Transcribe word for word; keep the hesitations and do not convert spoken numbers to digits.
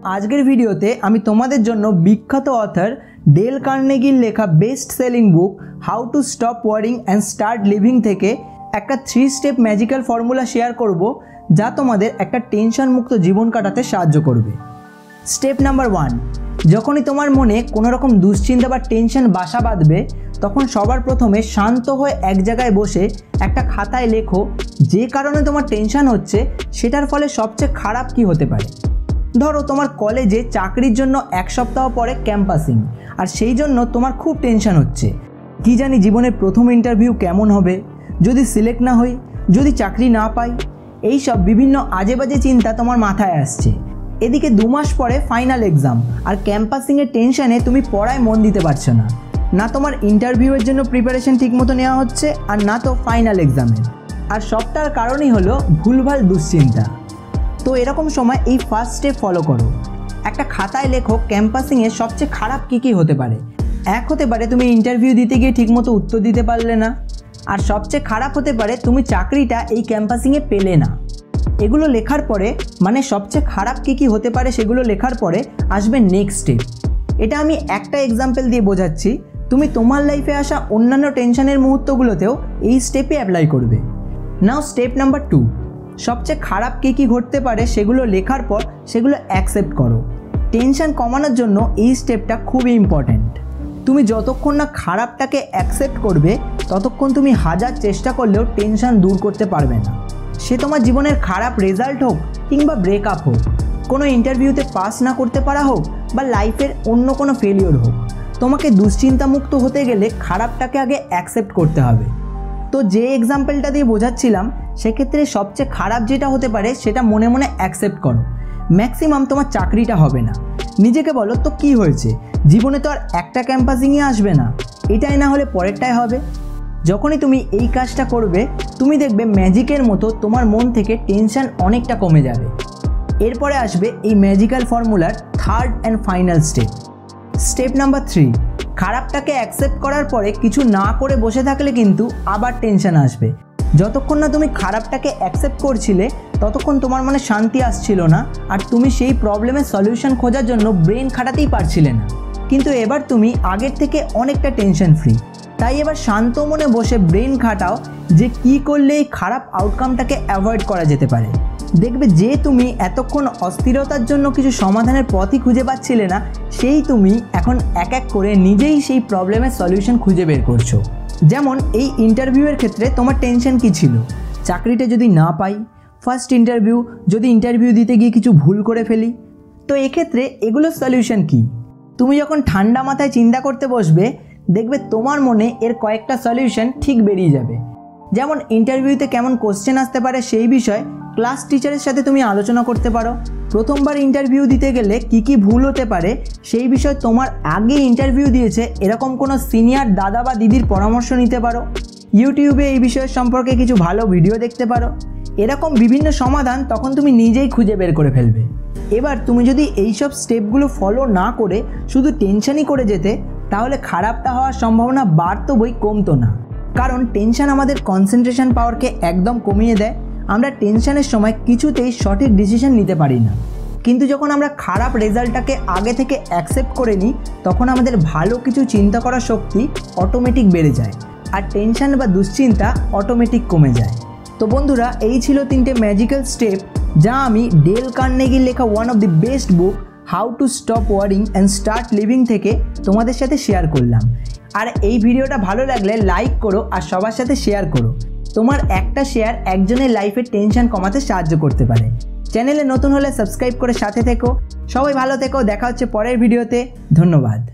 आजकेर भिडियोते आमी तोमादेर जोन्नो बिख्यात अथर डेल कार्नेगीर लेखा best selling book how to stop worrying and start living थेके एकटा three step magical formula share करब जा तोमादेर एकटा टेंशन मुक्त जीवन काटाते साहाज्य करबे। स्टेप नम्बर वन, जखोनी तोमार मने कोनो रकम दुश्चिंता बा टेंशन बासा बाँधबे तखन सबार प्रथमे शांत हये एक जायगाय बसे एकटा खाताय लेखो जे कारणे तोमार टेंशन होच्छे सेटार फले सबचेये खाराप कि होते पारे। धरो तुम्हार कलेजे चाकरिर जोन्नो एक सप्ताह परे कैम्पासिंग और सेई जोन्नो तुम्हार खूब टेंशन होच्छे कि जानी जीवनेर प्रथम इंटरव्यू केमन होबे, जदि सिलेक्ट ना हई, जदि चाकरी ना पाई, एई सब विभिन्न आजे बाजे चिंता तुम्हार माथाय आसछे। एदिके दो मास परे फाइनल एग्जाम और कैम्पासिंगेर टेंशने तुमी पढ़ाय मन दिते पारछो ना, ना तुम्हार इंटरव्यूएर जोन्नो प्रिपारेशन ठीकमतो नेওয়া হচ্ছে और ना तो फाइनल एग्जामेर, और सबटार कारणई हलो भूलभाल दुश्चिंता। तो एरकम समय এই ফার্স্ট স্টেপ ফলো করো। একটা খাতায় লেখো ক্যাম্পাসিংয়ে সবচেয়ে খারাপ কী কী হতে পারে। এক হতে পারে তুমি ইন্টারভিউ দিতে গিয়ে ঠিকমতো উত্তর দিতে পারলে না, আর সবচেয়ে খারাপ হতে পারে তুমি চাকরিটা এই ক্যাম্পাসিংয়ে পেলে না। এগুলো লেখার পরে মানে সবচেয়ে খারাপ কী কী হতে পারে সেগুলো লেখার পরে আসবে নেক্সট স্টেপ। এটা আমি একটা এক্সাম্পল দিয়ে বোঝাচ্ছি, তুমি তোমার লাইফে আসা অন্যান্য টেনশনের মুহূর্তগুলোতেও এই স্টেপে অ্যাপ্লাই করবে। নাও স্টেপ নাম্বার টু, सबचेয়ে খারাপ কী কী ঘটতে পারে সেগুলো লেখার পর সেগুলো অ্যাকসেপ্ট করো। টেনশন কমানোর জন্য এই স্টেপটা খুবই ইম্পর্ট্যান্ট। তুমি যতক্ষণ না খারাপটাকে অ্যাকসেপ্ট করবে ততক্ষণ তুমি হাজার চেষ্টা করলেও টেনশন দূর করতে পারবে না। সে তোমার জীবনের খারাপ রেজাল্ট হোক কিংবা ব্রেকআপ হোক, কোনো ইন্টারভিউতে পাস না করতে পারা হোক বা লাইফের অন্য কোনো ফেলিওর হোক, তোমাকে দুশ্চিন্তামুক্ত হতে গেলে খারাপটাকে আগে অ্যাকসেপ্ট করতে হবে। তো যে এক্সাম্পলটা দিয়ে বোঝাচ্ছিলাম সেক্ষেত্রে সবচেয়ে খারাপ যেটা হতে পারে সেটা মনে মনে অ্যাকসেপ্ট করো। ম্যাক্সিমাম তোমার চাকরিটা হবে না, নিজেকে বলো তো কি হয়েছে, জীবনে তো আর একটা ক্যাম্পাসিংই আসবে না, এটাই না হলে পরেরটাই হবে। যখনই তুমি এই কাজটা করবে তুমি দেখবে ম্যাজিকের মতো তোমার মন থেকে টেনশন অনেকটা কমে যাবে। এরপরে আসবে এই ম্যাজিক্যাল ফর্মুলার third and final step. Step number three, খারাপটাকে অ্যাকসেপ্ট করার পরে কিছু না করে বসে থাকলে কিন্তু আবার টেনশন আসবে। যতক্ষণ না তুমি খারাপটাকে অ্যাকসেপ্ট করছিলে ততক্ষণ তোমার মনে শান্তি আসছিল না আর তুমি সেই প্রবলেমের সলিউশন খোঁজার জন্য ব্রেন খাটাতেই পারছিলে না। কিন্তু এবার তুমি আগের থেকে অনেকটা টেনশন ফ্রি, তাই এবার শান্ত মনে বসে ব্রেন খাটাও যে কী করলে এই খারাপ আউটকামটাকে অ্যাভয়েড করা যেতে পারে। দেখবে যে তুমি এতক্ষণ অস্থিরতার জন্য কিছু সমাধানের পথই খুঁজে পাচ্ছিলে না, সেই তুমি এখন এক এক করে নিজেই সেই প্রবলেমের সলিউশন খুঁজে বের করছো। যেমন এই ইন্টারভিউয়ের ক্ষেত্রে তোমার টেনশন কী ছিল, চাকরিটা যদি না পাই, ফার্স্ট ইন্টারভিউ, যদি ইন্টারভিউ দিতে গিয়ে কিছু ভুল করে ফেলি। তো এক্ষেত্রে এগুলোর সলিউশন কী? তুমি যখন ঠান্ডা মাথায় চিন্তা করতে বসবে দেখবে তোমার মনে এর কয়েকটা সলিউশন ঠিক বেরিয়ে যাবে। যেমন ইন্টারভিউতে কেমন কোশ্চেন আসতে পারে সেই বিষয়ে ক্লাস টিচারের সাথে তুমি আলোচনা করতে পারো। প্রথমবার ইন্টারভিউ দিতে গেলে কি কি ভুল হতে পারে সেই বিষয়ে তোমার আগে ইন্টারভিউ দিয়েছে এরকম কোনো সিনিয়র দাদা বা দিদির পরামর্শ নিতে পারো। ইউটিউবে এই বিষয়ের সম্পর্কে কিছু ভালো ভিডিও দেখতে পারো। এরকম বিভিন্ন সমাধান তখন তুমি নিজেই খুঁজে বের করে ফেলবে। এবার তুমি যদি এইসব স্টেপগুলো ফলো না করে শুধু টেনশনই করে যেতে তাহলে খারাপটা হওয়ার সম্ভাবনা বাড়তো বই কমতো না। কারণ টেনশন আমাদের কনসেন্ট্রেশন পাওয়ারকে একদম কমিয়ে দেয়। আমরা টেনশনের সময় কিছুতেই সঠিক ডিসিশন নিতে পারি না, কিন্তু যখন আমরা খারাপ রেজাল্টটাকে আগে থেকে অ্যাকসেপ্ট করে নিই তখন আমাদের ভালো কিছু চিন্তা করার শক্তি অটোমেটিক বেড়ে যায় আর টেনশন বা দুশ্চিন্তা অটোমেটিক কমে যায়। তো বন্ধুরা, এই ছিল তিনটে ম্যাজিক্যাল স্টেপ যা আমি ডেল কার্নেগির লেখা one of the best book how to stop worrying and start living থেকে তোমাদের সাথে শেয়ার করলাম। আর এই ভিডিওটা ভালো লাগলে লাইক করো আর সবার সাথে শেয়ার করো। তোমার একটা শেয়ার একজনের লাইফে টেনশন কমাতে সাহায্য করতে পারে। চ্যানেলে নতুন হলে সাবস্ক্রাইব করে সাথে থেকো। সবাই ভালো থেকো, দেখা হচ্ছে পরের ভিডিওতে। ধন্যবাদ।